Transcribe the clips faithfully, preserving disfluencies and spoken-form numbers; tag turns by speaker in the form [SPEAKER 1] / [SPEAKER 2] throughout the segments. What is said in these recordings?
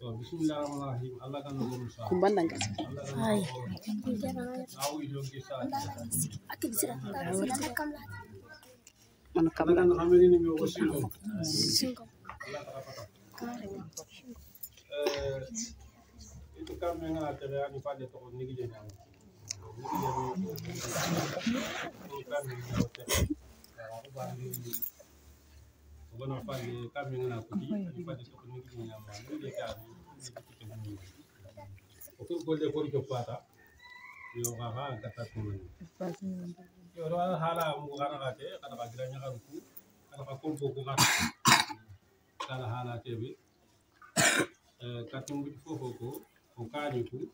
[SPEAKER 1] Bismillahirrahmanirrahim. Allah kan nurul sa.
[SPEAKER 2] Kumban nang kasi.
[SPEAKER 3] Ay.
[SPEAKER 1] Awu ilong kisa.
[SPEAKER 3] Akin sila. Sila na kamla.
[SPEAKER 2] Ano
[SPEAKER 1] Allah kan
[SPEAKER 2] kamla?
[SPEAKER 1] kami ni mi osilo.
[SPEAKER 3] Singko.
[SPEAKER 1] Allah takapata. Eh itu kami nga tere ani pade to nigi je nyama. Nigi je ni kami ni hotel. Aku bagi Bukan apa ni kami nga kuti ani pade to nigi je nyama. Nigi kami ni Oke golde ko ko pata. Yo ga ga kata ko. Yo ro hala mu kana ka te kana ka gira nya ka ku kana ka ko ko ka kana hala te bi eh katung bi fo ko ko ka ni ku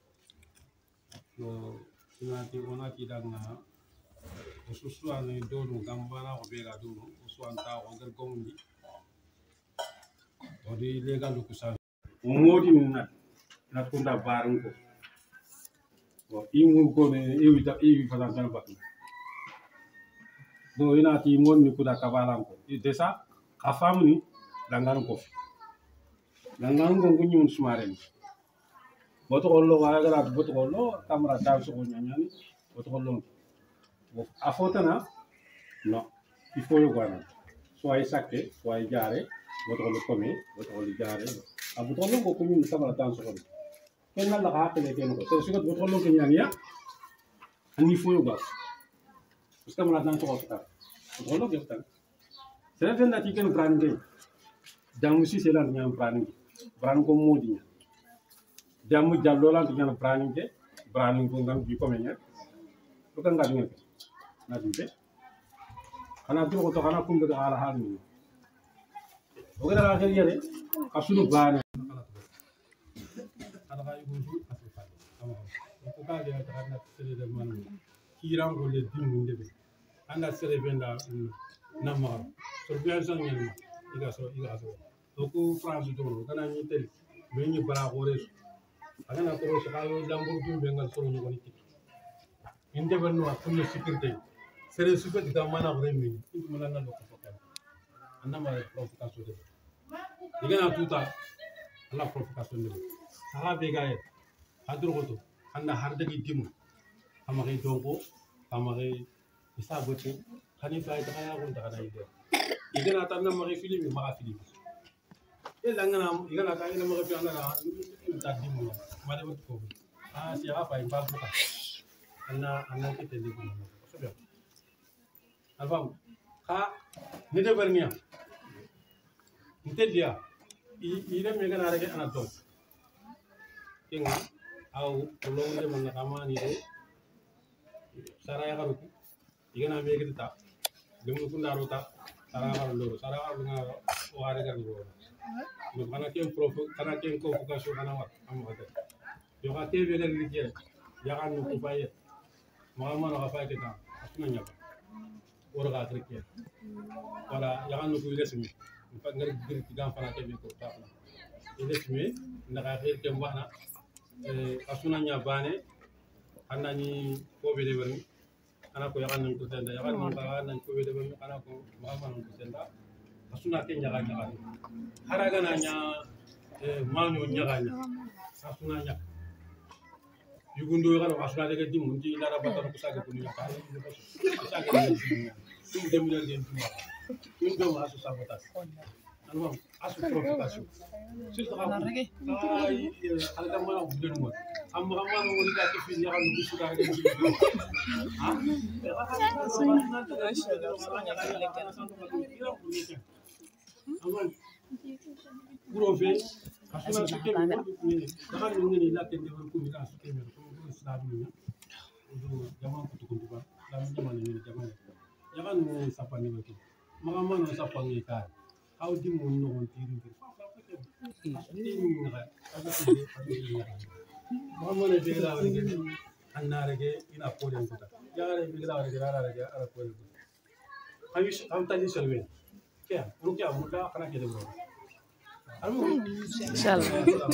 [SPEAKER 1] no sinati onati danga osusu ane do no gambana o be ga do no osu anta o ger gomundi o di legal ko sa o modi na na kunda barun ko o imu ko ne iwi ta iwi fadan tan bakki do ina ti mon ni kuda kabalan ko desa ka famni dangan ko dangan ko ngunyun sumaren boto kollo wala gara boto kollo tamra taw so nyanyani boto kollo bo afotana no il faut le voir soit saké soit jare boto kollo komi boto kollo jare a boto kollo ko kunyun tamra taw so ko ken la ka kele ken ko so sigot boto kollo ko nyanya ani faut le voir parce que mala tan so ko ta boto kollo ko ta c'est fait na ti ken brandé jamu si c'est là nyam brandé brand ko modi jamu jallo la ti nyam brandé brandé ko ngam bi ko menya to kan ngal ngel na dite ana do ko to kana kum be ala hal ni o gara la gel yere asulu bana ala ga yugo ju asu fa ama ko ka de ta na sele de man kiran ko le dimu ndebe anda sele benda nama so bien san ngel iga so iga so ko France do kana ni tel be ni bara ko res aga na ko so ka yo lambur du be ngal so ni ko ni inde banno ko ni sécurité sere super da mana ko remi ko mana na ko ko anna ma provocation de iga na tuta la provocation de sala be gaye hadur ko to anda harde gi dimu amare donko amare isa bote kani fay ta ya ko ta kana ide iga na tan na mari film ma film e la ngana iga na ka ina mari fi anda na ta dimu ma de ko ah si ha fay ba ko anna anna ke te de ko so be alfam ka ni de bernia inte dia i ire me gana rege ana to kinga au lo nde man na kama ni de saraya garu igana me gita demu kunda rota saraya garu lo saraya garu nga o are garu lo mo kana ken prof kana ken ko focus kana wa am wata yo ka te be ga ligue ya kan no ko baye mo ma na fa ke ta asuna nya ba ora ga trike wala ya kan no ko resmi fa ngar bir ti gam fana ke be ko ta fana resmi na ga xir ke mbana eh asuna nya bane andani ko be de bari ana ko yakan nan ko tenda yakan nan ka nan ko be de bari ana ko ma ma nan ko tenda asuna ke nyaga nyaga haraga na nya eh manyo nyaga nya asuna nya yugundo yakan asuna de di mun di lara batar ko saga ko ni ka saga ni tum dem ni den tum tum do asu sabotas anu asu provocation sil ta ko ay ala dam ma ko den mo am ma ma no woni ka ci fi yakan no bisu da ga ci ha Buro fe asuna su ke ni da kan ni ni la ke de ko mi ka su ke mi ko ko su da ni do jama ko to ko ba la mi jama ni jama yakan ni sapani ko ma ma no sapani ka how di mo no on tiri ko ma ma ne de la ni annare ke ina ko den ko yare bi la re ala re ala ko ko ayi am tani selwe ke ru ke amula kana ke de bro amu
[SPEAKER 2] Inshallah.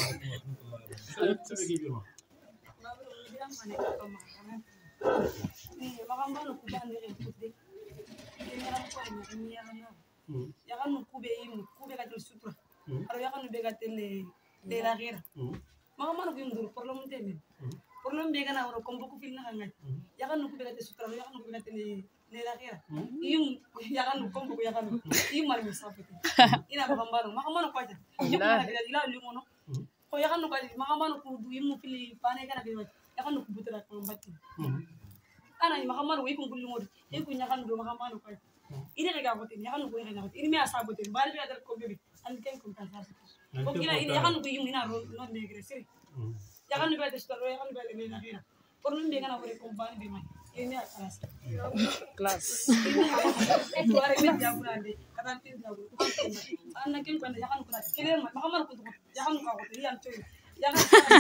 [SPEAKER 4] Magambano kubandere kude. Kenya ko ni yana. Yakan kube yimu kube ka sutura. Aro yakan be ka tele de la guerra maka mano ko yundur problème temen problème be gana woro kom boku filna ngai yakan no ko be sutra yakan no ko be ne ne la guerra yum yakan no kom boku yakan yum mar mi sapete ina maka mano maka mano ko ta ila ila limono ko yakan no ko maka mano ko du yum fili pane kana be yakan no ko butra ko batti ana maka mano wi ko gulli modi e ko yakan do maka mano ko ina ga gotin yakan no ko yakan gotin ini mi asabotin bal be adal ko be and ken ko tan sa ko kila ini yakan ko yum ina ro no negre siri yakan no be de staro yakan be le na hina por non be gana ko company be mai ini akas
[SPEAKER 2] Kelas.
[SPEAKER 4] itu are be jam grande katan tin dawo anna ken ko yakan ko kile ma maka mano ko yakan ko ko yan toy yakan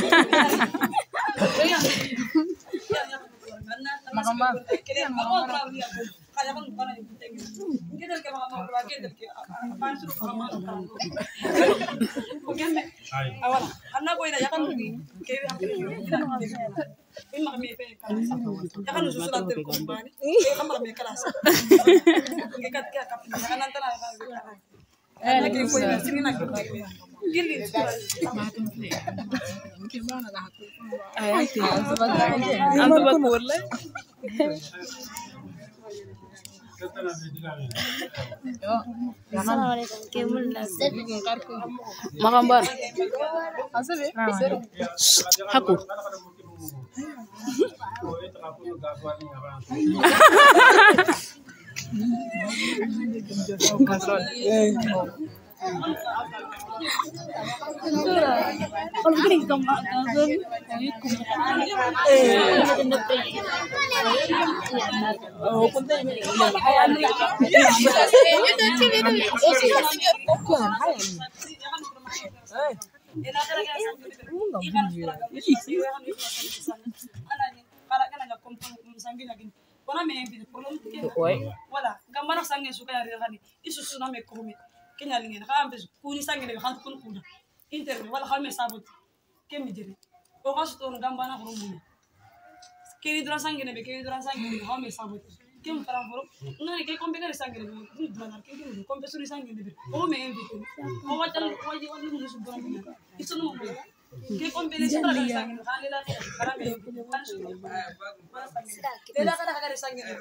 [SPEAKER 2] Makambar.
[SPEAKER 4] kile ma ko ra ya kaya kan bana ni tengi ngidel ke maka mano ke ngidel ke pan su maka mano ko gemme awala anna ko ida yakan ke ini maka me pe kelas yakan su surat del company ke kamar me kelas ke kat ke kap yakan antara eh lagi ko ini sini nak gilin
[SPEAKER 2] Ay, ando ba kurle?
[SPEAKER 3] Assalamualaikum. Kemul
[SPEAKER 2] Makambar.
[SPEAKER 5] Asabe?
[SPEAKER 2] Haku.
[SPEAKER 3] Kalau gini gampang kan, kami kumpulan.
[SPEAKER 2] Oh, punta ini.
[SPEAKER 4] Wala, gambar sange suka ya rehani. Isu suna me kumi. Kenya lingin, kaya ambil kuni sange le kan kun kuna. Internet wala kami sabut. Kemi jeri. O kasu to gambar na kurumu. Kiri dura sange ne be kiri dura sange ne kami sabut. Kem parang foro. Ngani ke kombe kali sange ne. Ni dura ke ke kombe suri sange ne be. O me envi ko. O watal waji wali mu su dura. Isu no mo. Ke kombe le sura sange ne kan le la kara me. Kan su. Le la kara kara sange ne.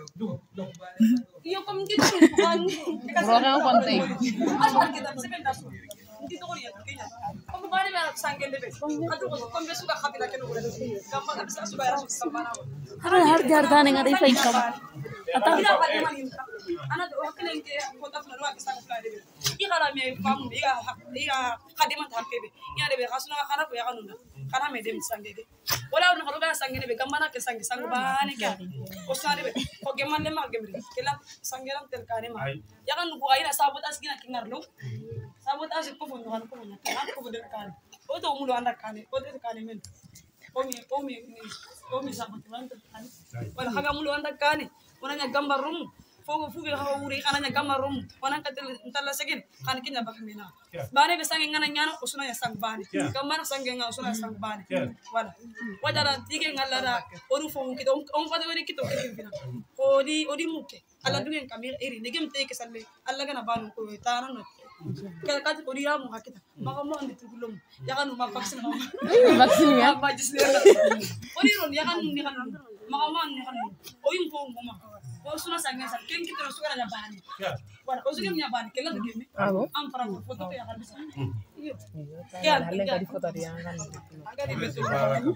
[SPEAKER 4] Iyo kom gitu kan.
[SPEAKER 2] Orang konten.
[SPEAKER 4] Asal kita sebentar su. Itu ko ya kenya. Kom bari me sange ne be. Atu ko kombe suka kapila ke no. Gambar bisa suka ya su samana.
[SPEAKER 3] Har har jar dane ngari fay kam.
[SPEAKER 4] Ata kita pada malinta. Ana do hakene ke ko ta fula ke sang fula de. I kala me fam bi ga iga khadima ta kebe. Ya de be khasuna khana ko ya kanunda. Kana me dem sange de. Wala no ko ga sange de be gamana ke sange sang bane ke. O sa de be ko geman le ma gemri. Kela sange lam tel kane ma. Ya kan ko ina sabut as gina kinarlo. Sabut as ko fo no kan ko na. Kan ko de kane. O to mulo anda kane. O de kane men. Omi omi omi sabut wan kane. Wala haga mulo anda kane. Wananya gambar rum fogo fugi ha wuri kananya gambar rum wanan katel ntalla segin kan kinya bakmina bane be sangi ngana nyano usuna ya sang bane gambar sangi ngana usuna sang bane wala wajara tige ngalla oru fogo kito on fada wari kito kito odi odi muke ala dungen kamir eri negem te ke salle alla gana banu ko tana no kala kati odi ramu hakita maka mo andi tugulum yakan ma vaksin ma
[SPEAKER 2] Vaksin ya?
[SPEAKER 4] ma jisle odi ron yakan ni kan maka mo ni kan oyum fogo ma o suna sangen sa ken kitro suara ya bani wala o sugem ya bani kela dugemi
[SPEAKER 2] Abo.
[SPEAKER 4] am para foto ya kan bisa iyo
[SPEAKER 2] Ya, dale kali foto dia kan.
[SPEAKER 4] agak di betul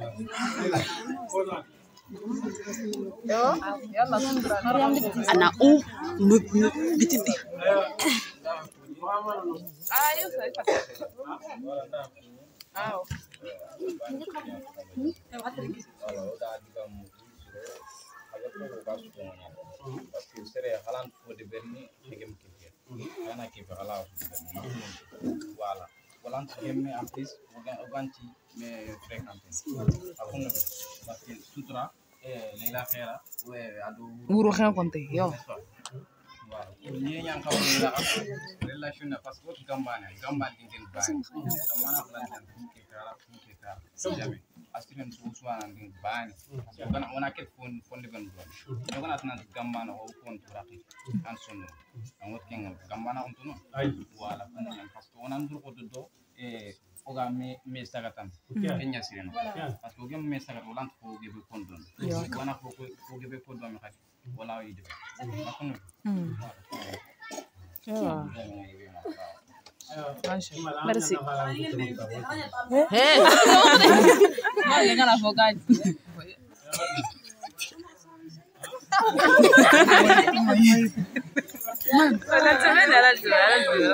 [SPEAKER 5] Yo, yalla sundra.
[SPEAKER 2] Anak u nuk nuk bititi.
[SPEAKER 5] Ayo saya pakai. Ayo.
[SPEAKER 4] ya hati lagi
[SPEAKER 6] parce que sere halan fo de berni egem kife kana kife hala voilà voilà gemme en plus oganti mais fréquenté akon parce que sutra e leila khera we adu
[SPEAKER 2] Guru kan konten yo.
[SPEAKER 6] voilà ni nyang kaw la relation parce que gambane gambane din bani gamana plan tan ki kara ki kara jamais aspirin su suana din bani kana wana ket fon fon de ban don kana tan gambana o fon turaki an sonu an wot ken gambana on tuno wala kana parce que onan dur ko do e oga me me sagatan enya sireno parce que ogem me sagat wala ko gebe kondon wana ko ko gebe kondon me khati wala yide makunu
[SPEAKER 2] Merci.
[SPEAKER 5] Eh. Mau dengan avokat. Wala tumen, wala tumen, wala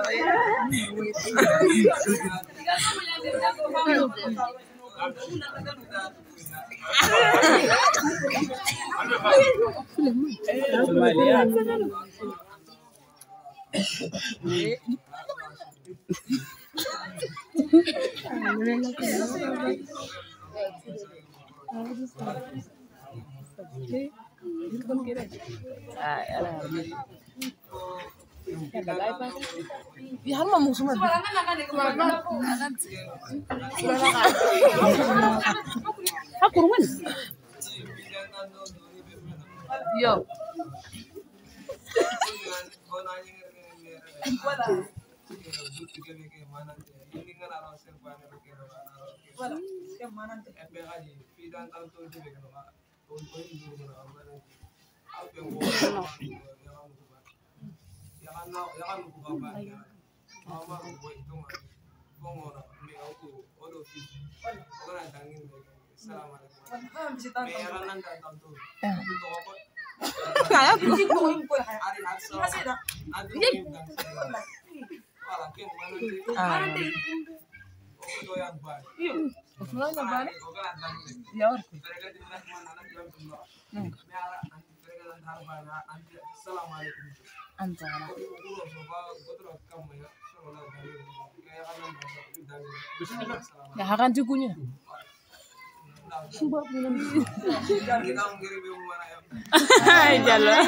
[SPEAKER 2] Ya harus ngomong semua. Aku rumah.
[SPEAKER 5] Yo.
[SPEAKER 2] Ya akan cukunya.
[SPEAKER 5] Jalan.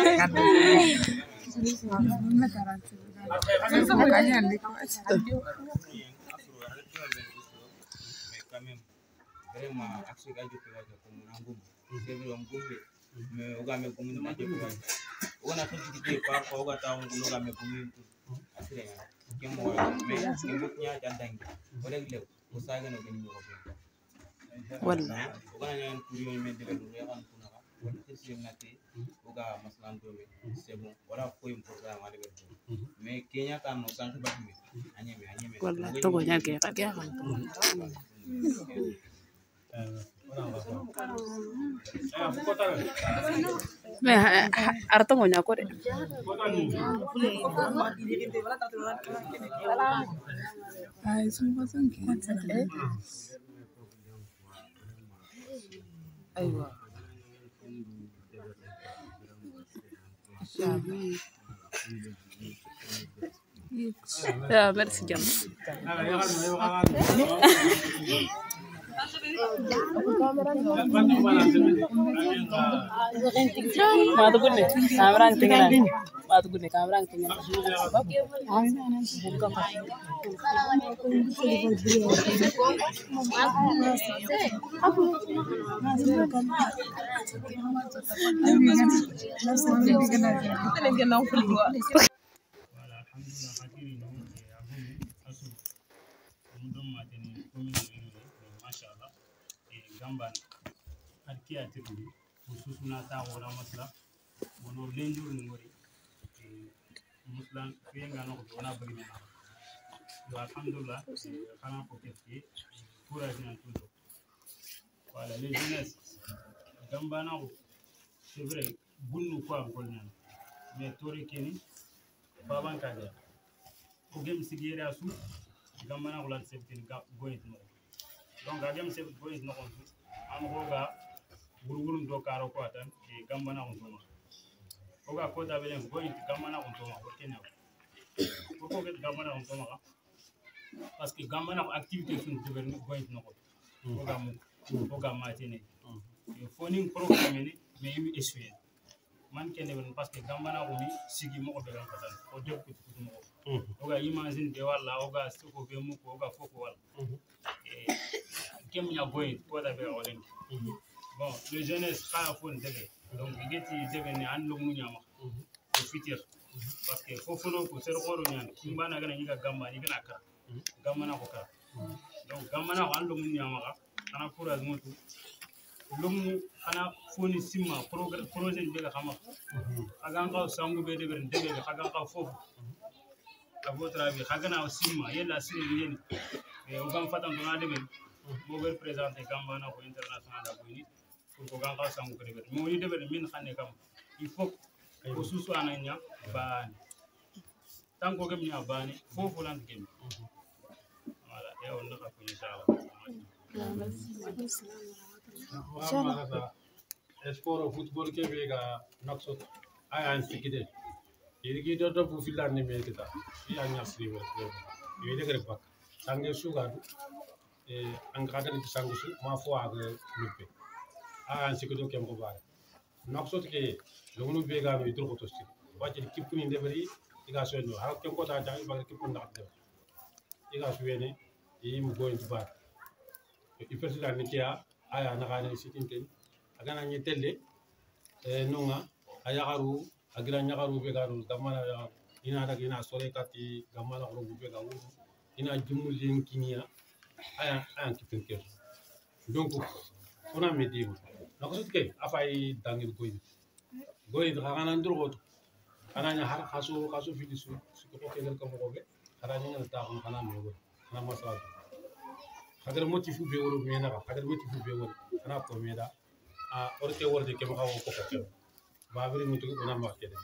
[SPEAKER 6] Vraiment aksi gaji tu aja ko nangum sebi om gumbe me oga me gumbe na je ko ona ko digi pa ko oga taw ko oga me gumbe asire ke mo me ke mutnya jandang o rek lew ko saga no gani ko
[SPEAKER 2] Wala.
[SPEAKER 6] oga nyan kuriyo me de ko ya kan kuna ka wala kesem nati oga maslan do me c'est bon wala ko im programme ade be me kenya kan no sank ba me anyeme anyeme
[SPEAKER 2] Wala. Togo nyake ka kya. Me arto ngonya ko de. Ay, semua sangkit. Aywa. Ya, merci jam. Matu gunne, kamera tinggal. Matu gunne, kamera tinggal.
[SPEAKER 1] Gamban arki atiri ususuna ta wora masla wono lenjur ngori muslan fienga no dona bari mena do alhamdulillah kana ko ketti courage nan tudo wala les jeunesse gambana ko c'est vrai bunnu ko am golnan mais tori keni baban kaga ko gem sigere asu gambana ko la septin ga goyit no donc agem sep goyit no on am hoga gurgurun do karo ko atan e gambana on toma hoga ko da belen goyit gambana on toma ko kenna ko ko get gambana on toma parce que gambana ko activité sun de ber goyit no ko hoga mu hoga matine e foning programme ni mais yimi essuyer man kene ben parce que gambana ko ni sigi mo ko be gan katan o deb ko ko mo hoga imagine de wala hoga ko be mu ko hoga foko wala e kem nya goyit ko da be olen bon les jeunes pas fon debe donc igeti debe ni an lu nyama au futur parce que fofo no ko ser xoro nyan kimbana gana yiga gamba ni gana ka gamba na ko ka
[SPEAKER 7] donc gamana ko ando mun nyamaka ana courage motu lumu ana foni simma projet be ga xama agan ka sangu be de ber debe agan ka fofu a votre avis xagana simma yella sire yeni e o gam fatan dona debe mo ber présenter gamana ko international da ko ni pour ko gan ka sangu ko debe mo ni debe min xane kam il faut ko susu ananya ba tanko gem ni abani fofu lan gem wala e on naka ko inshallah
[SPEAKER 1] sport football ke bega nakso ayan sikide yirgi do do bu filan ni me kita ya nyasri wa yo de gre pak sange suga e angada ni sangu su ma fo aga luppe ayan sikido kem ko bare nakso ke lonu bega no idur ko tosti wajji kipuni ndebari iga so no ha kem ko ta jang ba kipun nak de iga so wene yim going to bar il faut la nikia aya na gane sitinten agana ni telle e nonga aya garu agira nya garu be garu gamana ya ina daga ina sore kati gamana ko be garu ina jumulin kinia aya aya kipin ke donc ona medim na ko sutke afay dangil goy goy da gana ndurgo ana nya har khaso khaso fi disu su ko ko ko ko be ara nya ta ko kana me go kana masala agar motifu be woro mena agar motifu be woro ana ko meda a orte worde ke ma ko ko ko ba bari mutu ko na ma kede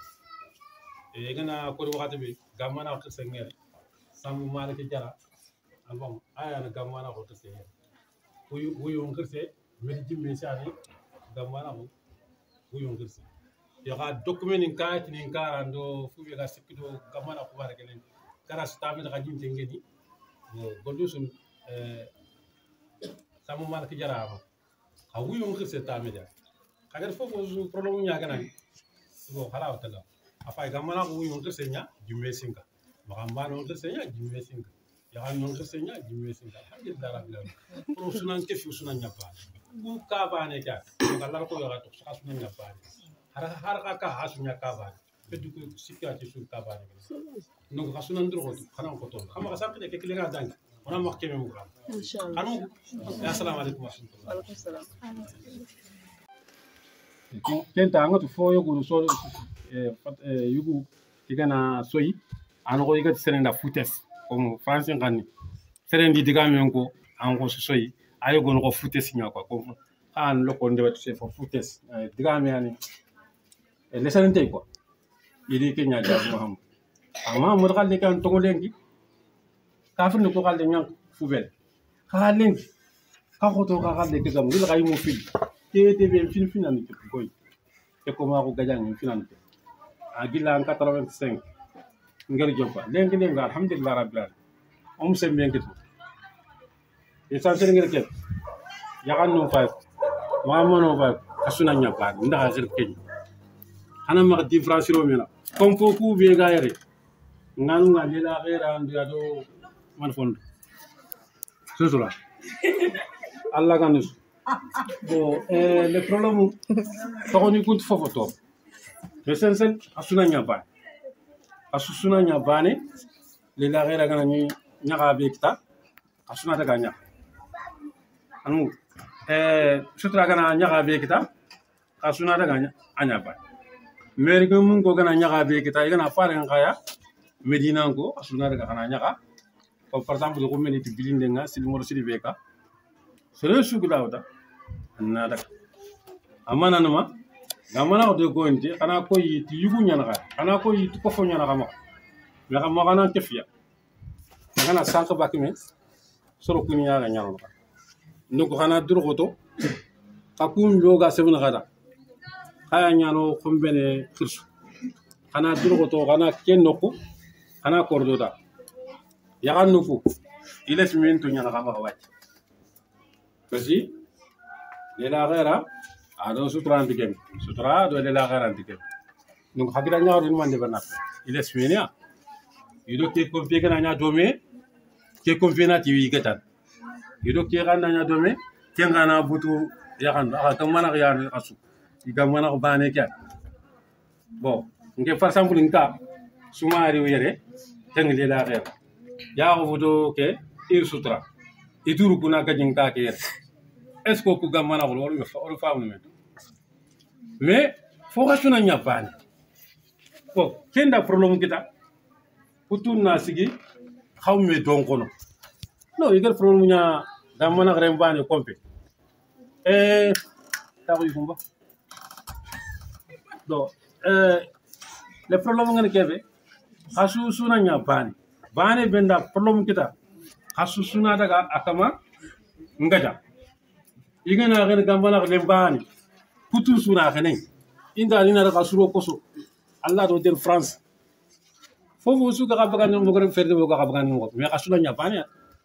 [SPEAKER 1] e gana ko wakati be gamana ko sengel samu mala ke jara album aya na gamana ko to sengel wuyu wuyu ngirse medi jimme sari gamana ko wuyu ngirse ya ga document in kayit ni karando fu be ga sikido gamana ko bare kelen kara stami da jimte ngeni gondo sun eh samu mal ki jarama ha wuyu ngir se tameja kagar fofo su problème nya gana so hala wala afay gamana ko wuyu ngir se nya jumme singa ma gamba no ngir se nya jumme singa ya han no ngir se nya jumme singa alhamdulillah rabbil alamin pro sunan ke fi sunan nya ba bu ka bane ja ngala ko yora to sa sunan nya ba har har ka ka hasunya ka ba pedu ko sikka ci su ka ba no ko sunan dro ko xana ko to xam nga sank de ke li nga dang ona mo xkeme mo gram inshallah assalamu alaykum wa rahmatullahi wa barakatuh kenta anga to fo yogo so e yugo digana soyi an ko yiga serenda futes comme français ngani serendi digamen ko an ko soyi ayo gon ko futes nya ko comme an loko ndewa to se fo futes digamen ani e leserente ko yidi ke nya ja mo ham amma mo dal de kan to lengi kafir ne ko kalde nyang fubel khalen ka khoto ka kalde ke gam dil gay mo fil te te be fin finan ke koy te ko ma ko gajang finan ke agila en quatre-vingt-cinq ngir jompa lengi lengi alhamdulillah rabbil alamin om sem bengi e sanse ngir ke yagan no fa ma mo no fa asuna nya pa nda gir ke ana ma différence ro mena comme fo ku be ga yare nganu ngali la gera ndu ado man fond susula alla ganus bon eh le problème to ni kunt fofo to mais sen sen asuna nya ba asusuna nya bane le la gera gana ni nyaga bekta asuna daga nya anu eh sutra gana nyaga bekta asuna daga nya anya ba mer ko mun ko gana nyaga bekta gana fare ngaya medina ko asuna daga gana nyaga comme par exemple ko meni ti bilinde nga sil moro sili beka sere sugula wada nada amana nama gamana ko de ko nti kana ko yi ti yugu nyana ka kana ko yi ko fo nyana ka ma me ka ma kana tefiya kana sanka bakime soro kuni ya nyaro ka ndoko kana durgoto ka kum yoga sebuna kada kaya nyano kombene khirsu kana durgoto kana kennoko kana kordoda yagan nufu ile fimintu nyana kama kawachi kasi lela gera ado sutra antikem sutra do lela gera antikem donc hakira nyaaro ni mande bana ile fiminia ido ke konfie kana nya dome ke konfie na tiwi gatan ido ke kana nya dome ke ngana butu yagan aka kamana ya asu iga mana ko bane kya bon nge par exemple nka sumari yere teng lela gera ya ko butu ke ir sutra ituru kuna ka jinta ke est ce que ku gamana ko wala wala faamu men mais fo ka suna nya bani ko kenda problème kita putuna sigi xawme don kono no igal problème nya gamana rem bani kompe eh taw yumba do eh le problème ngene kebe khasu suna nya bani bani benda problème kita khasu suna daga akama ngaja igana gane gambana rem bani putu suna khane inda ni na khasuro koso Allah do der France fofu su ka bagan mo ko ferde mo ka bagan mo me khasuna nya bani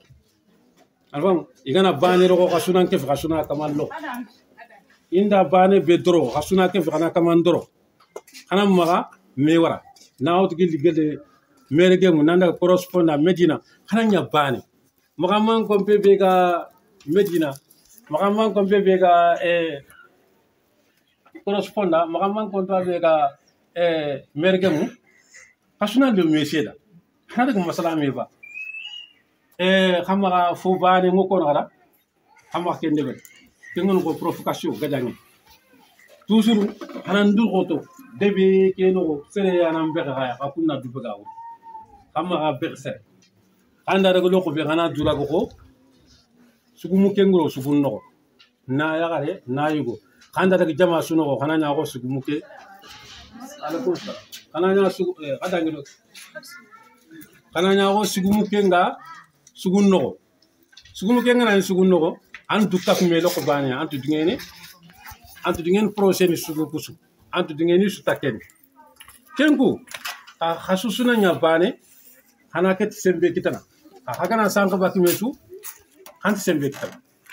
[SPEAKER 1] alfam igana bani ro khasuna ke khasuna kamal lo inda bani bedro khasuna ke khana kamandro khana maga mewara nawt gi ligede merege mu nanda correspondant Medina khana nya bani maga man ko be ga Medina maga man ko be ga e correspondant maga man ko be ga e merege mu khasuna de meseda khana de masala me ba e khamaga fo bani mo ko ngara khama ke ndebe kengon ko provocation gadangi toujours hanan dul goto debe keno sere anam be ga akunna du be gawo khamaga berse anda daga loko be gana dura ko sugumu kengro sugun no na ya gare na yugo anda daga jama suno ko kana nya ko sugumu ke ala ko sa kana nya su gadangi do kana nya ko sugumu kenga sugun no sugumu kenga na sugun no an du kaf me loko bani an tu dingene an tu dingen projet ni sugu kusu an tu dingeni su taken kenku a khasusuna nya bani hana ket sembe kitana hagana sanka baki mesu hanti sembe kitana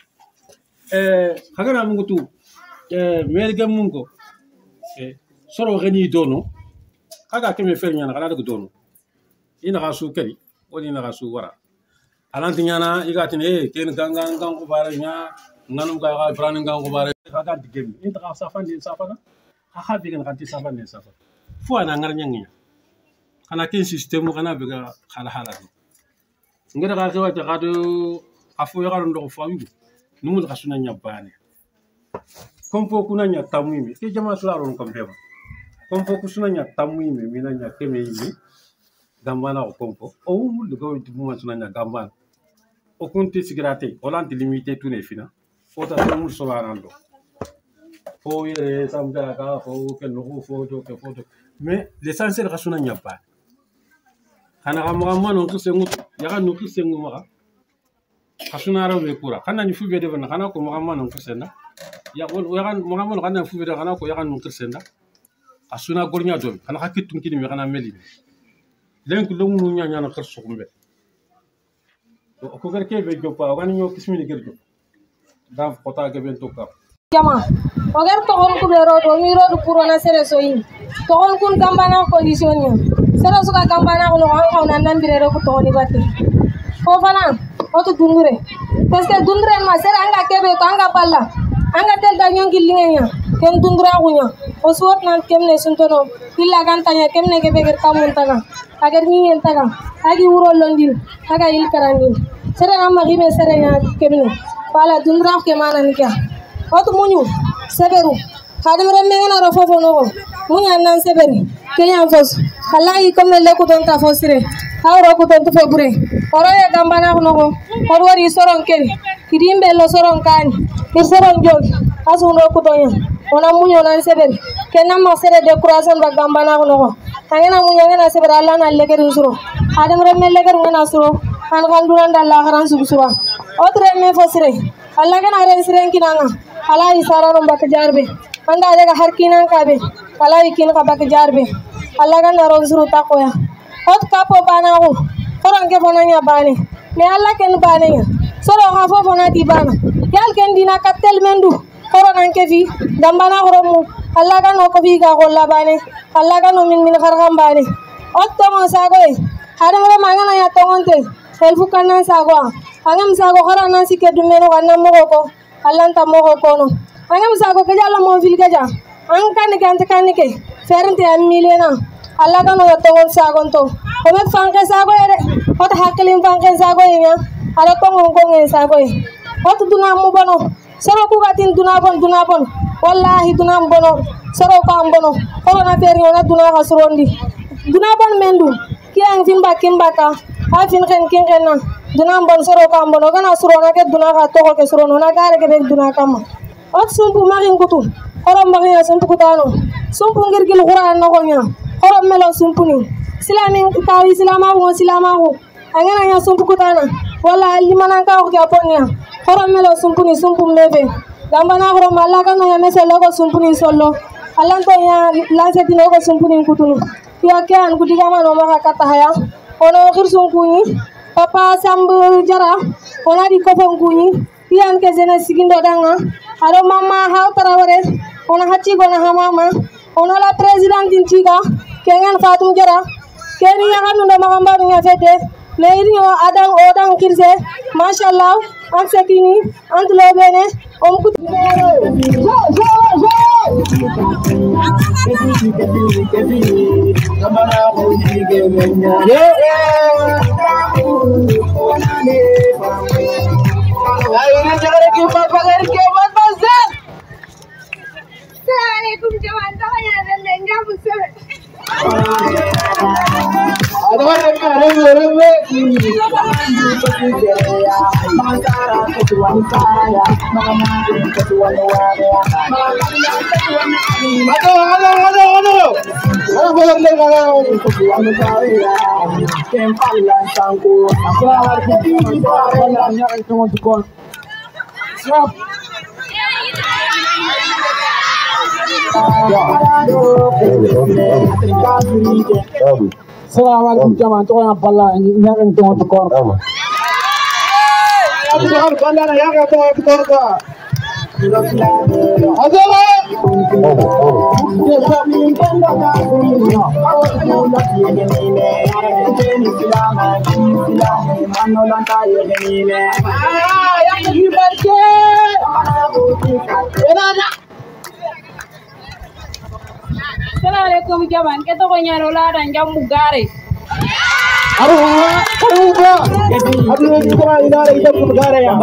[SPEAKER 1] eh hagana mungutu eh merga mungo eh soro gani dono haga keme fer nyana kala daga dono ina gasu kari woni na gasu wara alanti nyana igatine eh ken ganga ngang ko bare nya nanum ga ga brani ngang ko bare haga digem inta ka safan din safana ha ha bigan kanti safan din safana fu ana ngar nyanga kana ken system kana biga hala hala ngada ga xewata xado afu ya garu ndo fa yugo numul xasuna nyabane kompo kuna nya tamimi ke jama sularo ko beba kompo kusuna nya tamimi mina nya keme yimi gambana ko kompo o mul de go tibu masuna nya gambana o konti sigrate olanti limité tune fina fota mul solarando fo yere samdara ka fo ke no fo do ke fo mais l'essentiel xasuna nyabane kana kama mano kisengu yaga no kisengu maka kasuna rawe kura kana ni fube de bana kana ko maka mano kisenda ya wol yaga maka mano kana fube de kana ko yaga no kisenda asuna gornya do kana hakitun kini me kana meli lenk lumu nya nya na khirsu kumbe ko garke be jopa wani nyo kismini gerjo dam kota ge ben tokka
[SPEAKER 8] jama ogar to hon ku bero do mi ro puro na sere so yin to hon kun gambana condition nya sera suka gambana ko no ko nan nan bire ko to ni batte ko fana o to dungure parce que dungure ma sera anga kebe ko anga palla anga tel da nyongi lingenya ken dungura ko nya o sot nan kemne suntono illa gantanya kemne kebe ger kamun taga agar ni en taga agi uro londin aga il karandi sera amma gibe sera nya kemne pala dungura ke manan kya o to munyu seberu kadam remme ngana ro fofo no munya nan seberi kenya fos wallahi comme le ko don ta fosire awro ko don to febure oro e gambana ko no ko wori soron ken kidimbe lo soron kan ir soron jog asu no ko don ona munyo nan seberi kenna ma sere de croissant ba gambana ko no tangena munya ngana seberi alla na leger usuro adam remme leger ngana suro kan kan duran dalla haran subsuwa otre me fosire alla gana ren siren kinanga ala isara ro bak jarbe anda daga har kinan kabe kala ikin ka bak jarbe alla gana ro usuro takoya ot kapo bana ko koron ke bonanya bane me alla ken bane ya soro ha fo fona di bana yal ken dina katel mendu koron anke fi dambana ko mu alla gana ko fi ga ko la bane alla gana min min khargam bane ot to mo sago e hare mo mangana ya tongonte selfu kanan sago angam sago khara nan sike dumeno kanna mo ko alla ta mo ko no angam sago ke jalla mo fil gaja ang kan kan kan ke ferente am milena alla gana to tongon sago to o me fanke sago ere ot haklim fanke sago nya ale kongo kongo sa koy watu duna mu bono sero ku gatin duna bon duna bon wallahi duna bono sero ko am bono corona feri ona duna ga surondi duna bon mendu kiang fin ba kimbata ha fin ken ken na duna bon sero ko am bono kana surona ke duna ga to ko ke surono na gare ke duna kama ot sumpu marin kutu korom marin sumpu kutano sumpu ngirgil qur'an no gonya korom melo sumpu ni silamin tawi silama wo silama wo angana nya sumpu kutana wala limana ka ko japonia korom melo sumpu ni sumpu mebe gambana ko malaka no ya meselo ko sumpu ni solo alanto ya lance dino ko sumpu ni kutunu ya ke an kudiga mano maka kata haya ono khir sumpu ni papa sambu jara ona di ko fonku ni yan ke jena sigindo danga aro mama ha tarawore ona hachi gona ha mama ona la president din chiga kengan fatum jara keni ya hanu ndo magamba nya fete leiri o adang odang kirse mashallah am sekini ant lo bene om ku
[SPEAKER 3] Assalamualaikum jaman tanya dan lenga busur.
[SPEAKER 9] Ada orang orang orang Assalamualaikum jaman to yang pala yang to to kor ya to har banda na ya to to kor ka azala
[SPEAKER 3] Assalamualaikum jaman kita ko nyarola dan jamu gare.
[SPEAKER 9] Aruh, aruh, aduh kita ina ina gare ya.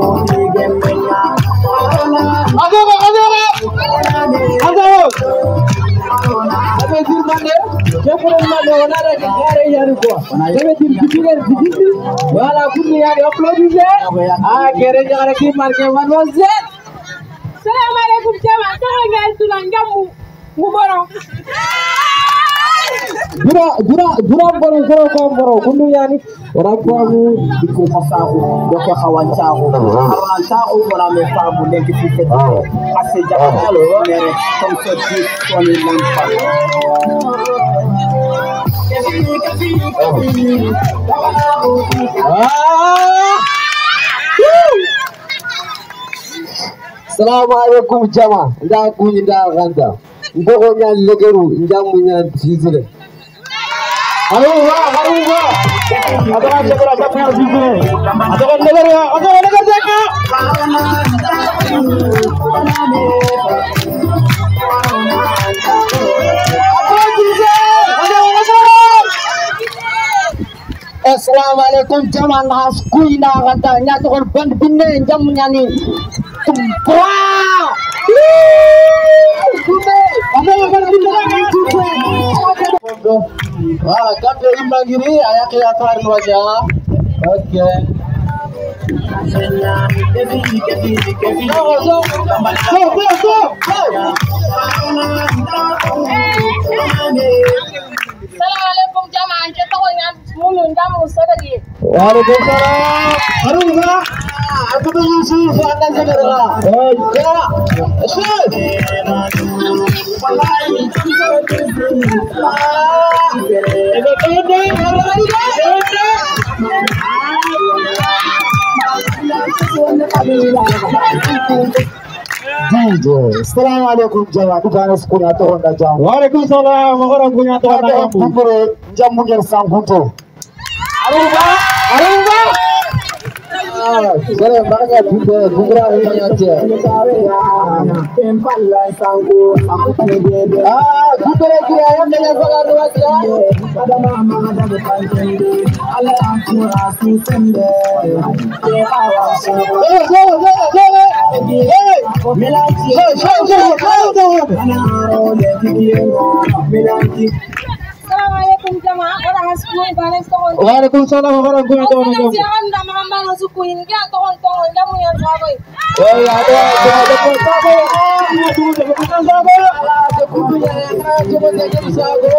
[SPEAKER 9] Aduh, aduh, aduh. Abe dirmane, jepun mane ona ra gare ya ruko. Abe dirkitire dikiti, wala kunni ya upload ise. Ah, kere jare ki marke manwase.
[SPEAKER 3] Assalamualaikum jaman kita ko nyal tulang jamu. Mubaro.
[SPEAKER 9] Dura dura dura baro baro ko baro kundu yani ora kwamu diko fasahu do ke khawanchahu haruna chahu wala me famu nek fi fet ase jakalo nere comme ce dit on est lampa Assalamualaikum jama nda kunyi nda ganda Ndoko nya legeru njamu nya zizile. Aruwa aruwa. Adara chakra chakra zizile. Adara legeru adara legeru jaka. Assalamualaikum jaman has kuina kata nya to ban binne jamu nya ni. Wah. Ah, kata imam gini ayat kelihatan wajah. Oke.
[SPEAKER 3] Assalamualaikum jamaah kita ko nyal mulun jamu sadagi.
[SPEAKER 9] Waalaikumsalam. Aruga. Aku tuh Yusuf anda segera. Oke. Asyik. Assalamualaikum jawa bukan sekolah atau honda jam. Waalaikumsalam orang punya tuan ada bubur jam mungkin sanggup. Aruba, aruba. Ah, sere baka buka buka ini aja. Ah, buka lagi ayam dengan bagan aja. Ada mama ada berpanjang. Allah ampura susende. Eh, go go go. Eh, melanti. Eh, go go go. Anaro de kiyengo. Melanti.
[SPEAKER 8] Assalamualaikum jamaah orang askuin banes tohon.
[SPEAKER 9] Waalaikumsalam warahmatullahi wabarakatuh.
[SPEAKER 8] Siang dah mama nasukuin dia tohon tohon dia punya sahabat.
[SPEAKER 9] Oh ya ada ada sahabat. Ah, tunggu tunggu sahabat. Ah, tunggu ya. Coba jadi sahabat.